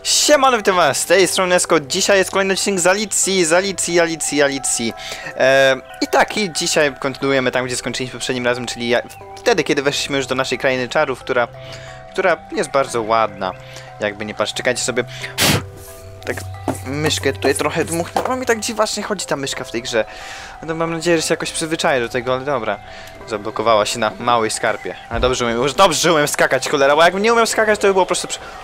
Siemano, witam was, z tej strony Nesko. Dzisiaj jest kolejny odcinek z Alicji. I dzisiaj kontynuujemy tam, gdzie skończyliśmy poprzednim razem, czyli wtedy, kiedy weszliśmy już do naszej krainy czarów, która jest bardzo ładna. Jakby nie patrz, czekajcie sobie. Tak, myszkę tutaj trochę dmuchnę. No mi tak dziwacznie chodzi ta myszka w tej grze. No, mam nadzieję, że się jakoś przyzwyczaję do tego, ale dobra. Zablokowała się na małej skarpie. Ale dobrze umiem skakać, cholera, bo jakbym nie umiał skakać, to by było po prostu...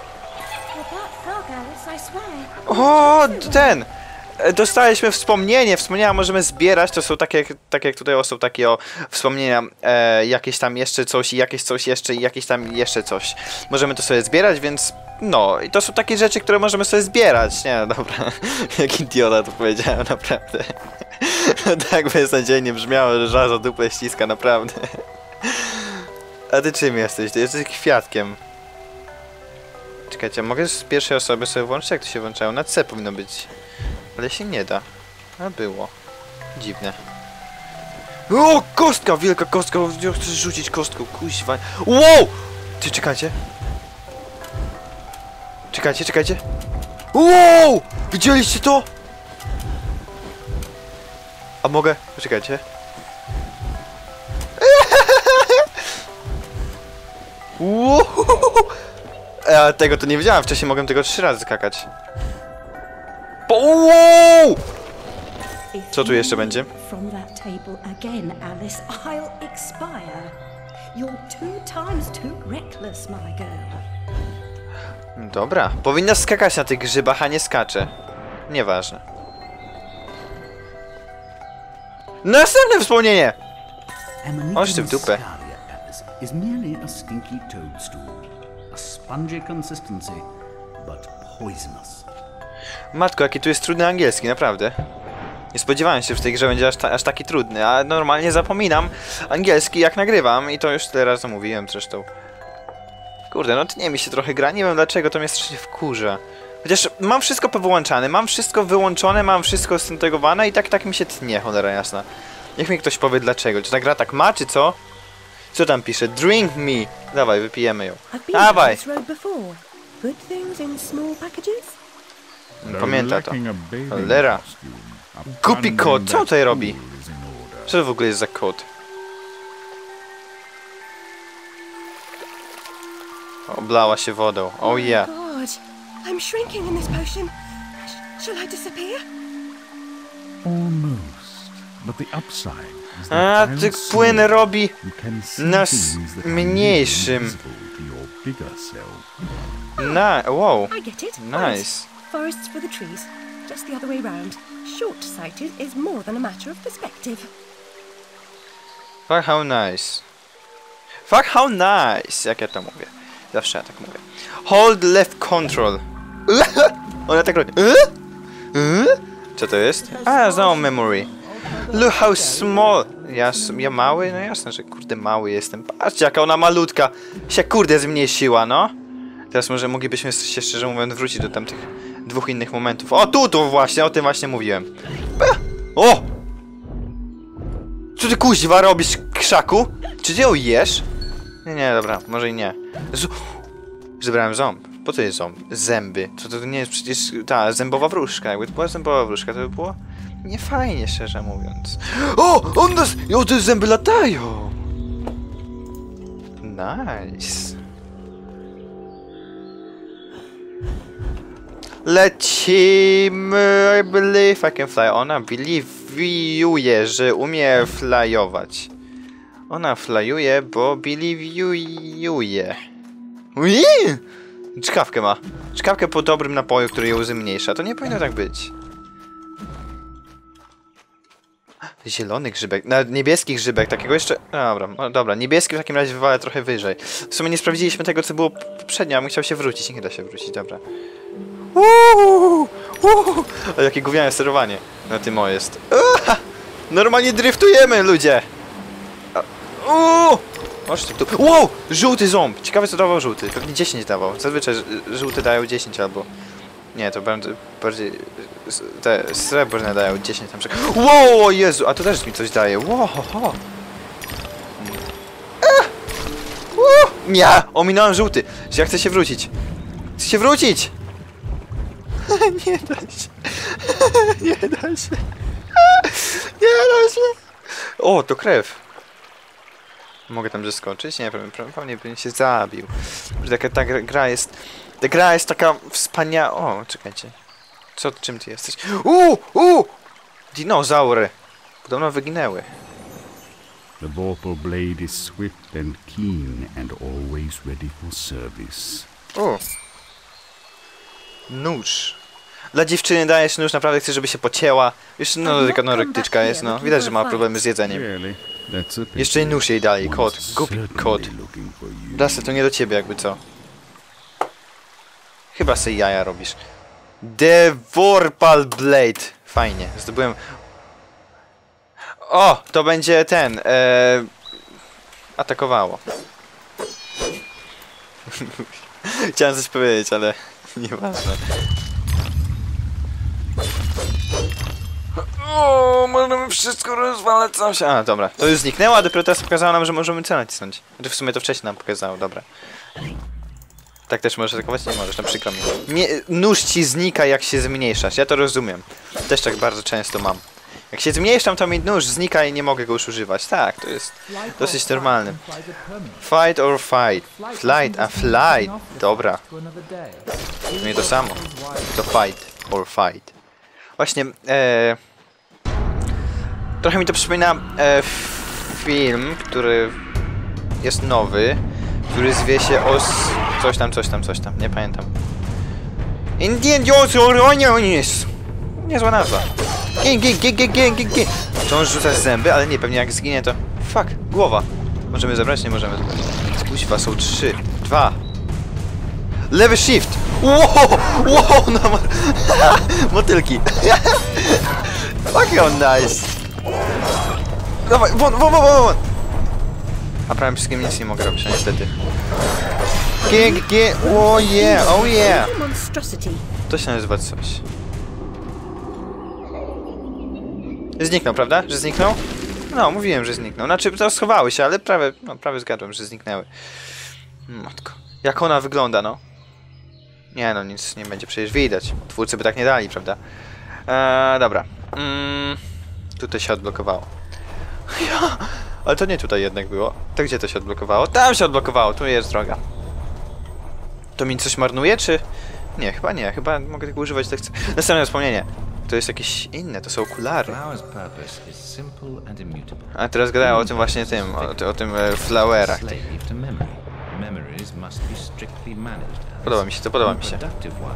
O, ten! Dostaliśmy wspomnienia możemy zbierać, to są tak jak tutaj są takie wspomnienia, jakieś tam jeszcze coś i jakieś coś jeszcze i jakieś tam jeszcze coś. Możemy to sobie zbierać, więc no, i to są takie rzeczy, które możemy sobie zbierać. Nie, no dobra, jak idiota to powiedziałem, naprawdę. Tak beznadziejnie brzmiało, że żaza dupę ściska, naprawdę. A ty czym jesteś? Ty jesteś kwiatkiem. Czekajcie, mogę z pierwszej osoby sobie włączyć? Jak to się włączało? Na C powinno być. Ale się nie da. A było. Dziwne. O, kostka! Wielka kostka! Chcę rzucić kostką, kuźwa. Wow! Ty, czekajcie. Czekajcie. Wow! Widzieliście to? A mogę? Czekajcie. Wow! Tego to nie wiedziałem, wcześniej mogłem tego 3 razy skakać. Wow! Co tu jeszcze będzie? Dobra, powinna skakać na tych grzybach, a nie skacze. Nieważne. Następne wspomnienie! Oż ty w dupę. Spongy consistency, but poisonous. Matko, jaki tu jest trudny angielski, naprawdę. Nie spodziewałem się, że w tej grze będzie aż taki trudny, a normalnie zapominam angielski jak nagrywam i to już tyle razy mówiłem zresztą. Kurde, no tnie mi się trochę gra, nie wiem dlaczego, to mnie strasznie wkurza. Chociaż mam wszystko powyłączane, mam wszystko wyłączone, mam wszystko zintegrowane i tak mi się tnie, cholera jasna. Niech mi ktoś powie dlaczego, czy ta gra tak ma, czy co? Co tam pisze? Drink me! Dawaj, wypijemy ją. Dawaj! Pamięta to. Cholera. Głupi kot, co on tutaj robi? Co to w ogóle jest za kot? Oblała się wodą. Oh yeah. A, ty płyn robi nas mniejszym. Wow. Nice. Forests for the trees, just the other way round. Short-sighted is more than a matter of perspective. Fuck how nice. Fuck how nice. Jak ja to mówię? Zawsze ja tak mówię. Hold left control. Ona tak robi. Co to jest? A, znowu memory. Look how small. Ja mały? No jasne, że kurde mały jestem. Patrzcie, jaka ona malutka. Się kurde zmniejszyła, no. Teraz może moglibyśmy się szczerze mówiąc wrócić do tamtych 2 innych momentów. O, tu właśnie, o tym właśnie mówiłem. O! Co ty kuźwa robisz, krzaku? Czy ty ją jesz? Nie, dobra, może i nie. Zebrałem ząb. Po co jest ząb? Zęby. To nie jest przecież ta zębowa wróżka. Jakby to była zębowa wróżka, to by było niefajnie, szczerze mówiąc. O! Te zęby latają! Nice. Lecimy. I believe I can fly. Ona believuje, że umie flyować. Ona flyuje, bo believuje. Czkawkę ma. Czkawkę po dobrym napoju, który ją zmniejsza. To nie powinno tak być. Zielony grzybek. Niebieski grzybek. Takiego jeszcze... Dobra. Niebieski w takim razie wywala trochę wyżej. W sumie nie sprawdziliśmy tego, co było poprzednio. A bym chciał się wrócić. Nie da się wrócić. Dobra. O, jakie gówniane sterowanie na tym jest. Normalnie driftujemy, ludzie! Wow! Żółty ząb! Ciekawe, co dawał żółty. Pewnie 10 dawał. Zazwyczaj żółty dają 10 albo... Nie, to bardziej... Te srebrne dają 10 na przykład. Wow, Jezu! A to też mi coś daje. Wow! Ominąłem żółty! Że ja chcę się wrócić. Nie da się. Nie da się. Nie da się. O, to krew. Mogę tam zeskoczyć? Nie, pewnie bym się zabił. Ta gra jest... Ta gra jest taka wspaniała... O, czekajcie. Czym ty jesteś? Dinozaury! Podobno wyginęły. The vorpal blade is swift and keen and always ready for service. Nóż. Dla dziewczyny dajesz nóż, naprawdę chcesz, żeby się pocięła. Już tylko anorektyczka jest, no. Widać, że ma problemy z jedzeniem. Jeszcze i nóż jej dali, kot. Głupi kot. Lasy, to nie do ciebie jakby co. Chyba sobie jaja robisz. The Vorpal Blade. Fajnie, zdobyłem... O, to będzie ten, atakowało. Chciałem coś powiedzieć, ale nieważne. O, możemy wszystko rozwalać, co się... A, dobra, to już zniknęło, a dopiero teraz pokazało nam, że możemy C nacisnąć. Znaczy w sumie to wcześniej nam pokazało, dobra. Tak też możesz atakować? Nie możesz, no przykro mi. Nóż ci znika, jak się zmniejszasz, ja to rozumiem. Też tak bardzo często mam. Jak się zmniejszam, to mi nóż znika i nie mogę go już używać. Tak, to jest dosyć normalne. Fight or fight. Flight, a flight. Dobra. To nie to samo. To fight or fight. Właśnie, trochę mi to przypomina film, który jest nowy, który zwie się coś tam, nie pamiętam. Indian Jones. Niezła nazwa. Czy on rzuca zęby? Ale nie, pewnie jak zginie to... Fuck, głowa. Możemy zabrać? Nie możemy zabrać. Kuźwa, są 3, 2. Lewy shift! Wow, no motylki. Fuck, nice. Dawaj, won. A prawym wszystkim nic nie mogę robić, no niestety. Oh yeah. To się nazywa coś. Zniknął, prawda? Że zniknął? No, mówiłem, że zniknął. Znaczy, to schowały się, ale prawie zgadłem, że zniknęły. Matko. Jak ona wygląda, no? Nie no, nic nie będzie przecież widać. Twórcy by tak nie dali, prawda? Dobra. Tutaj się odblokowało. Ale to nie tutaj jednak było. To gdzie to się odblokowało? Tam się odblokowało, tu jest droga. To mi coś marnuje, czy... Nie, chyba nie. Chyba mogę tego używać, tak chcę. Następne wspomnienie. To jest jakieś inne, to są okulary. A teraz gadają o tym właśnie o tym flowerach. Podoba mi się, to podoba mi się.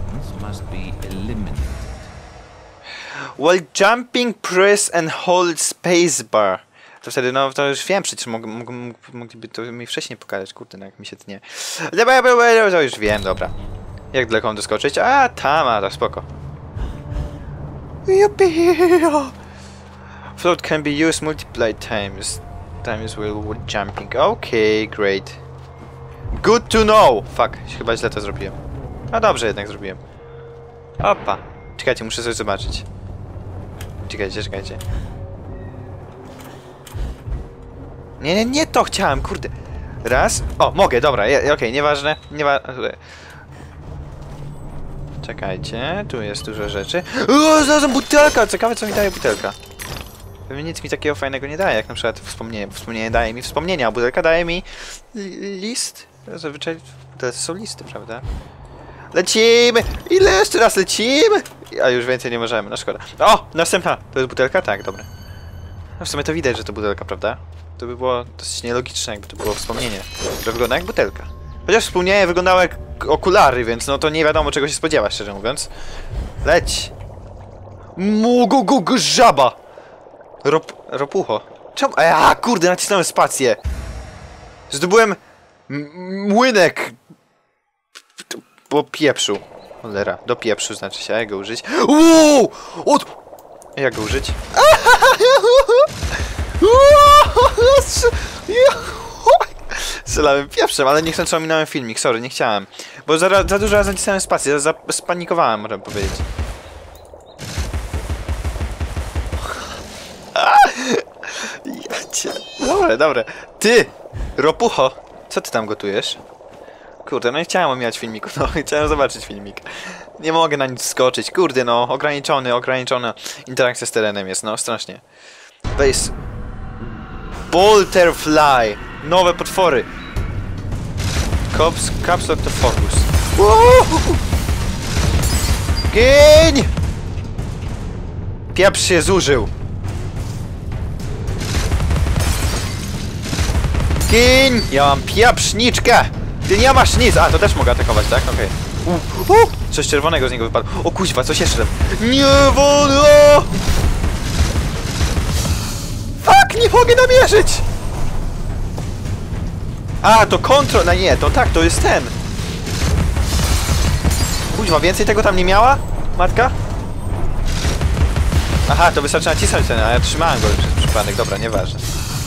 While jumping, press and hold spacebar. To wtedy, no to już wiem, przecież mogliby to mi wcześniej pokazać, kurde, no jak mi się tnie. To już wiem, dobra. Jak daleko mam doskoczyć? A, tam, to spoko. Float can be used multiple times while jumping. Okay, great. Good to know! Fuck, chyba źle to zrobiłem. No dobrze jednak zrobiłem. Opa. Czekajcie, muszę coś zobaczyć. Czekajcie. Nie to chciałem, kurde. Raz. O, mogę, dobra, okej, nieważne. Czekajcie, tu jest dużo rzeczy. O, znalazłem butelka! Ciekawe, co mi daje butelka. Pewnie nic mi takiego fajnego nie daje, jak na przykład wspomnienie. Wspomnienie daje mi wspomnienia, a butelka daje mi list. Zazwyczaj to są listy, prawda? Lecimy! Ile jeszcze raz lecimy? A już więcej nie możemy, no szkoda. O! Następna! To jest butelka? Tak, dobra. No w sumie to widać, że to butelka, prawda? To by było dosyć nielogiczne, jakby to było wspomnienie, które wygląda jak butelka. Chociaż wspomnienie wyglądało jak okulary, więc no to nie wiadomo czego się spodziewać, szczerze mówiąc. Leć! Żaba! Ropucho. Czemu? Kurde, nacisnąłem spację. Zdobyłem młynek po pieprzu. Cholera, do pieprzu znaczy się, jak go użyć? Jak go użyć? Strzelałem pieprzem, ale niechcący ominąłem filmik, sorry, nie chciałem. Bo za dużo razy nacisnąłem spację, spanikowałem, można powiedzieć. Dobre. Ty! Ropucho! Co ty tam gotujesz? Kurde, no nie chciałem omijać filmiku, no chciałem zobaczyć filmik. Nie mogę na nic skoczyć. Kurde, no. Ograniczona interakcja z terenem jest, no. Strasznie. Base. Bolterfly. Nowe potwory. Caps Lock to focus. Gień! Pieprz się zużył. Gień! Ja mam pieprzniczkę! Ty nie masz nic! A, to też mogę atakować, tak? Okej. Coś czerwonego z niego wypadło. O kuźwa, coś jeszcze. Nie wolno! Fuck, nie mogę namierzyć! A, to kontrol... No nie, to tak, to jest ten. Kuźwa, więcej tego tam nie miała? Matka? Aha, to wystarczy nacisnąć ten, a ja trzymałem go przez przypadek. Dobra, nieważne.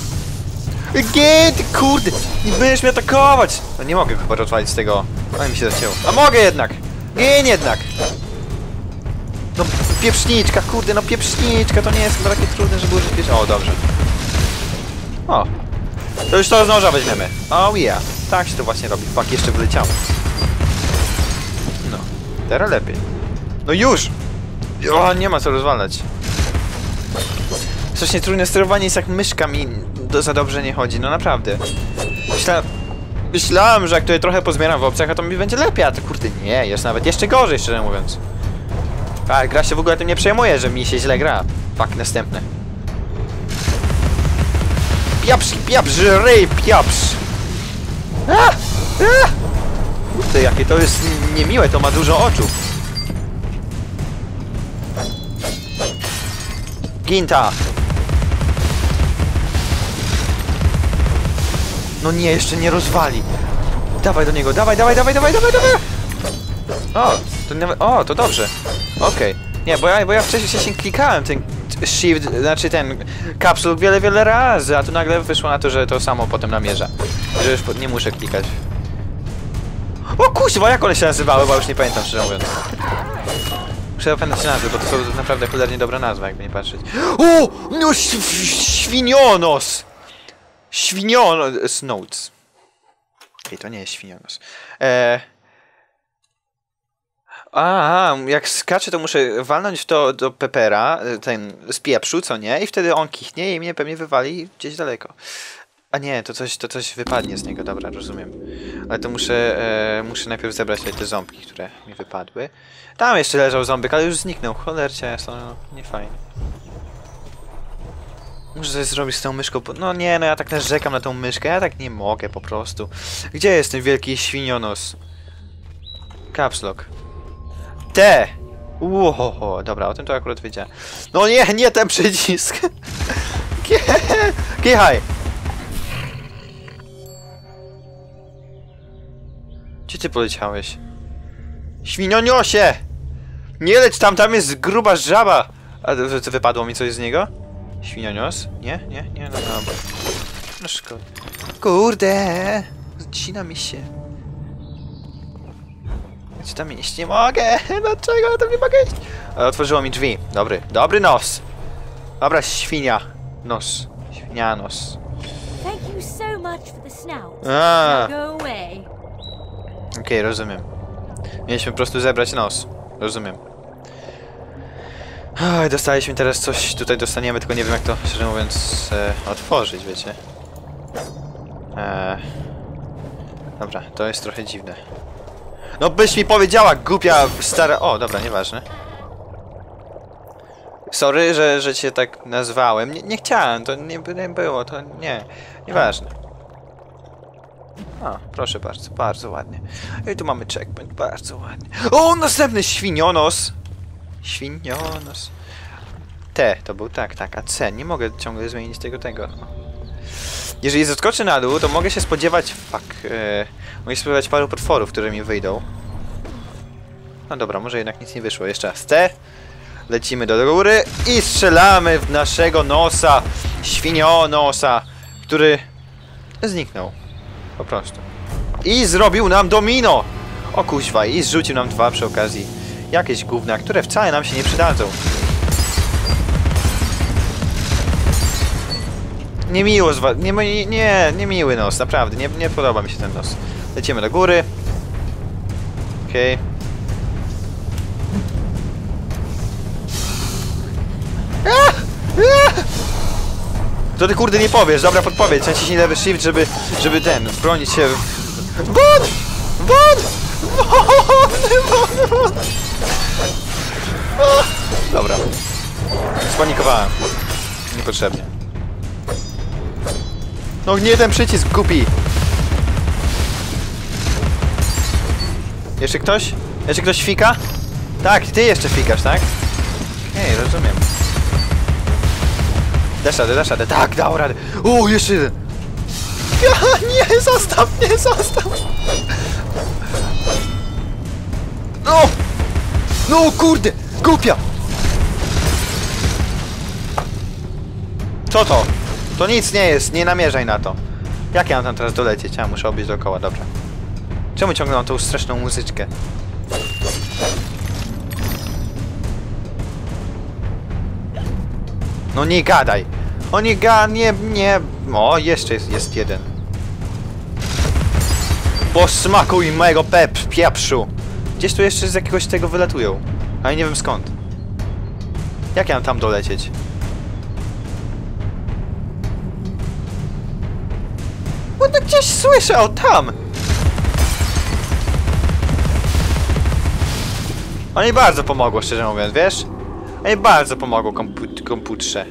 Gień, kurde! Nie będziesz mnie atakować! No nie mogę chyba rozwalić z tego. Ale mi się zacięło. A mogę jednak! Gień jednak! No pieprzniczka, kurde, no pieprzniczka, to nie jest chyba takie trudne, żeby użyć pieprzniczka. O, dobrze. O! To już to z noża weźmiemy. Oh yeah. Tak się to właśnie robi. Fuck, jeszcze wyleciało. No. Teraz lepiej. No już! O, nie ma co rozwalać. Strasznie trudne sterowanie jest jak myszka mi za dobrze nie chodzi, no naprawdę. Myślałem, że jak tutaj trochę pozbieram w opcjach, a to mi będzie lepiej, a to kurde nie, jest nawet jeszcze gorzej, szczerze mówiąc. Tak, gra się w ogóle tym nie przejmuje, że mi się źle gra. Fuck, następne. Pieprz, ryj, pieprz! Kurde, jakie to jest niemiłe, to ma dużo oczu. Ginta! No nie, jeszcze nie rozwali. Dawaj do niego, dawaj! O, to dobrze. Okej. Nie, bo ja wcześniej klikałem ten shift, znaczy ten caps lock wiele razy, a tu nagle wyszło na to, że to samo potem namierza. Że już nie muszę klikać. O kuźwa, jak one się nazywały, bo już nie pamiętam, szczerze mówiąc. Muszę pamiętać nazwy, bo to są naprawdę cholernie dobra nazwa, jakby nie patrzeć. O! No świnionos! Świnionos notes. Okej, to nie jest świnionos. Jak skaczę, to muszę walnąć w to do Pepera, ten z pieprzu, co nie? I wtedy on kichnie i mnie pewnie wywali gdzieś daleko. A nie, to coś wypadnie z niego, dobra, rozumiem. Ale to muszę najpierw zebrać tutaj te ząbki, które mi wypadły. Tam jeszcze leżał ząbek, ale już zniknął. Cholercie, jest to nie fajnie. Muszę coś zrobić z tą myszką, no nie, no ja tak narzekam na tą myszkę, ja tak nie mogę po prostu. Gdzie jest ten wielki świnionos? Caps Lock. T! Uhoho, dobra, o tym to akurat wiedziałem. No nie ten przycisk! Kichaj! Gdzie ty poleciałeś? Świnioniosie! Nie leć tam jest gruba żaba! A to wypadło mi coś z niego? Świnionios? Nie, no dobra. No szkoda. Kurde! Zacina mi się. Czy tam iść nie mogę? Dlaczego ja tam nie mogę iść? Ale otworzyło mi drzwi. Dobry nos. Dobra, świnia. Nos. Świnianos. Thank you so much for the snout. A. Now go away. Okej, rozumiem. Mieliśmy po prostu zebrać nos. Rozumiem. Oj, dostaliśmy teraz coś, tutaj dostaniemy, tylko nie wiem jak to, szczerze mówiąc, otworzyć, wiecie. Dobra, to jest trochę dziwne. No byś mi powiedziała, głupia stara... O, dobra, nieważne. Sorry, że cię tak nazwałem. Nie chciałem, to nie było, to nie. Nieważne. O, proszę bardzo, bardzo ładnie. I tu mamy checkpoint, bardzo ładnie. O, następny świnionos! Świnionos. T to był tak, a C. Nie mogę ciągle zmienić tego. Jeżeli zeskoczę na dół, to mogę się spodziewać... mogę się spodziewać paru potworów, które mi wyjdą. No dobra, może jednak nic nie wyszło. Jeszcze raz T. Lecimy do góry i strzelamy w naszego nosa. Świnionosa, który zniknął. Po prostu. I zrobił nam domino! O kuźwa, i zrzucił nam 2 przy okazji. Jakieś gówna, które wcale nam się nie przydadzą. Niemiło z was. Niemiły nos, naprawdę. Nie podoba mi się ten nos. Lecimy do góry. Okej. To ty kurde nie powiesz, dobra podpowiedź. Naciśnij lewy shift, żeby bronić się. Wod! Wod! Wod! Dobra. Spanikowałem. Niepotrzebnie. No nie ten przycisk, głupi! Jeszcze ktoś? Jeszcze ktoś fika? Tak, ty jeszcze fikasz, tak? Ej, rozumiem. Dasz radę, tak, dał radę. Jeszcze jeden. Ja, nie, zostaw. No, kurde, głupia. Co to? To nic nie jest, nie namierzaj na to. Jak ja mam tam teraz dolecieć? Ja muszę obejść dookoła, dobra. Czemu ciągle mam tą straszną muzyczkę? No nie gadaj! O nie nie... O, jeszcze jest jeden. Posmakuj mojego pieprzu! Gdzieś tu jeszcze z jakiegoś tego wylatują. Ale nie wiem skąd. Jak ja mam tam dolecieć? Bo to gdzieś słyszę, o tam! Oni bardzo pomogło, szczerze mówiąc, wiesz? Oni bardzo pomogło komputerze.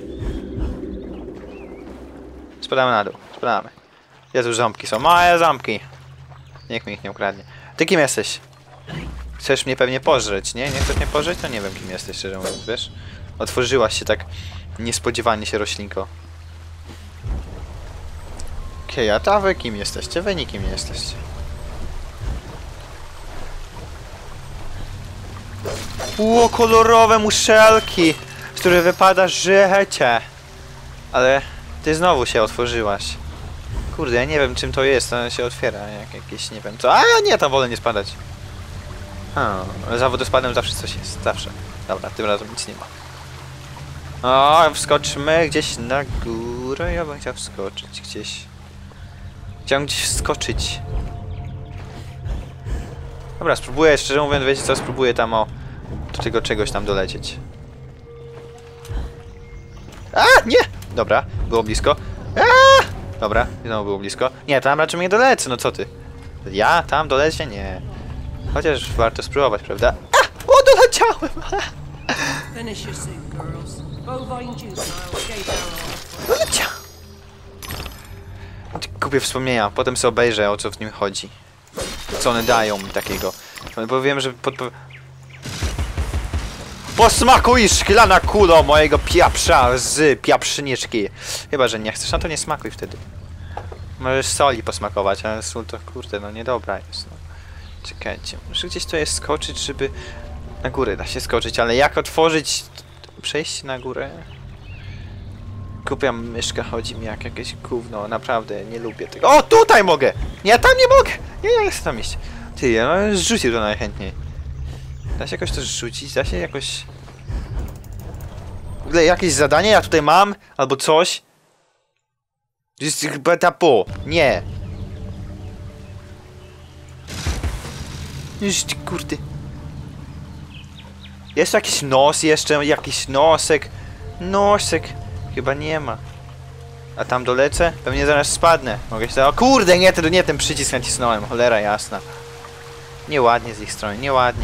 Spadamy na dół, spadamy. Gdzie tu ząbki są? Małe ząbki! Niech mi ich nie ukradnie. Ty kim jesteś? Chcesz mnie pewnie pożreć, nie? Nie chcesz mnie pożreć? To nie wiem kim jesteś, szczerze mówiąc, wiesz? Otworzyłaś się tak niespodziewanie się, roślinko. Okej, a wy kim jesteście? Wy nikim nie jesteście. Kolorowe muszelki, z których wypada życie. Ale ty znowu się otworzyłaś. Kurde, ja nie wiem czym to jest, to się otwiera, jak jakieś, nie wiem co. A nie, tam wolę nie spadać. Ale za wodospadem zawsze coś jest, zawsze. Dobra, tym razem nic nie ma. O, wskoczmy gdzieś na górę, ja bym chciał wskoczyć gdzieś. Chciałem gdzieś wskoczyć. Dobra, spróbuję, szczerze mówiąc, wiecie co, spróbuję tam do tego czegoś tam dolecieć. Nie! Dobra, było blisko. Dobra, znowu było blisko. Nie, tam raczej nie dolecę, no co ty? Ja tam dolecę? Nie. Chociaż warto spróbować, prawda? Doleciałem! Doleciałem! Kupię wspomnienia, potem sobie obejrzę, o co w nim chodzi. Co one dają mi takiego. Bo wiem, że Posmakuj szklana kulo mojego pieprza z pieprzniczki. Chyba, że nie chcesz, no to nie smakuj wtedy. Możesz soli posmakować, ale sól to kurde, no niedobra jest. No. Czekajcie, muszę gdzieś tutaj skoczyć, żeby... Na górę da się skoczyć, ale jak otworzyć... Przejść na górę? Głupia myszka chodzi mi jak jakieś gówno, naprawdę nie lubię tego. O, tutaj mogę! Nie, tam nie mogę! Nie chcę tam iść. Ty, ja zrzucił to najchętniej. Da się jakoś to rzucić? Da się jakoś... W ogóle jakieś zadanie ja tutaj mam? Albo coś? Jest chyba tapo. Nie. Już kurde. Jest jakiś nos jeszcze? Jakiś nosek? Nosek. Chyba nie ma. A tam dolecę? Pewnie zaraz spadnę. Mogę się... O kurde, nie ten przycisk nacisnąłem. Cholera jasna. Nieładnie z ich strony, nieładnie.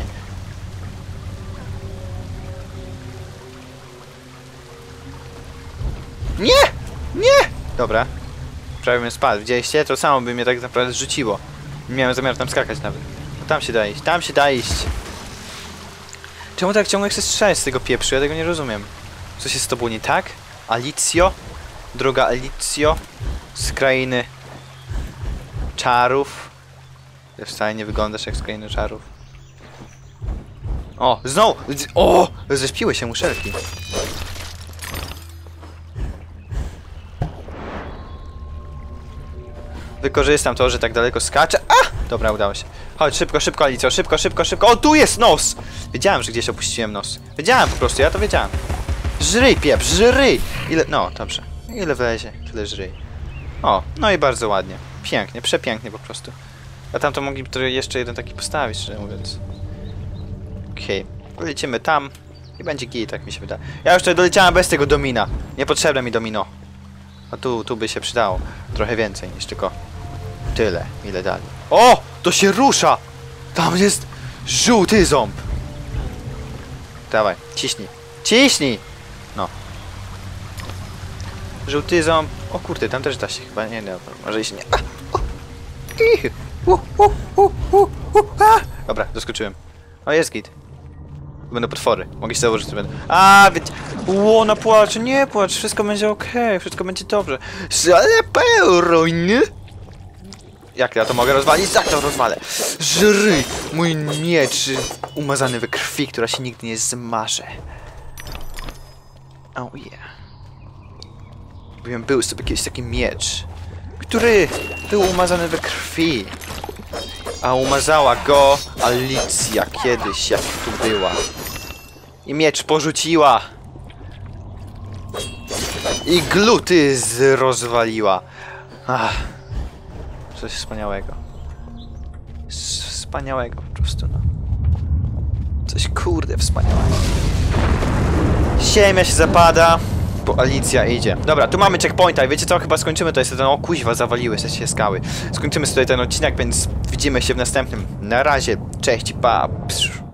Nie! Nie! Dobra. Prawie bym spadł. Widzieliście? To samo by mnie tak naprawdę zrzuciło. Nie miałem zamiaru tam skakać nawet. No, tam się da iść. Tam się da iść. Czemu tak ciągle chcę strzelać z tego pieprzu? Ja tego nie rozumiem. Co się z tobą nie tak? Alicjo? Droga Alicjo? Z krainy... czarów? Ty wcale nie wyglądasz jak z krainy czarów. O! Znowu! O! Ześpiły się muszelki. Wykorzystam to, że tak daleko skaczę. Dobra, udało się. Chodź, szybko, szybko, Alicjo, szybko, szybko, szybko. O, tu jest nos! Wiedziałem, że gdzieś opuściłem nos. Wiedziałem po prostu, ja to wiedziałem. Żryj, pieprz, żryj! Ile... No, dobrze. Ile wlezie, tyle żryj. O, no i bardzo ładnie. Pięknie, przepięknie po prostu. A tam to mogliby jeszcze jeden taki postawić, szczerze mówiąc. Okej. Lecimy tam. I będzie git, tak mi się wydaje. Ja już tutaj doleciałem bez tego domina. Niepotrzebne mi domino. A tu by się przydało trochę więcej niż tylko tyle, ile dali. O! To się rusza! Tam jest żółty ząb! Dawaj, ciśnij. Ciśnij! No. Żółty ząb. O kurde, tam też da się chyba. Nie, dobra, może się nie. Dobra, doskoczyłem. O, jest git. Będą potwory. Mogę się założyć, że będą. A, wiecie. Ło, ona płacze. Nie płacz. Wszystko będzie okej. Wszystko będzie dobrze. Ale pełrojny. Jak ja to mogę rozwalić? Tak to rozwalę. Żryj mój miecz umazany we krwi, która się nigdy nie zmaże. Oh yeah. Był sobie kiedyś taki miecz, który był umazany we krwi. A umazała go Alicja kiedyś, jak tu była. I miecz porzuciła. I gluty rozwaliła. Ach. Coś wspaniałego. Wspaniałego po prostu, no. Coś kurde wspaniałego. Ziemia się zapada, bo Alicja idzie. Dobra, tu mamy checkpointa i wiecie co? Chyba skończymy to. Jest ten, o kuźwa, zawaliły się skały. Skończymy sobie ten odcinek, więc widzimy się w następnym. Na razie, cześć, pa. Psz.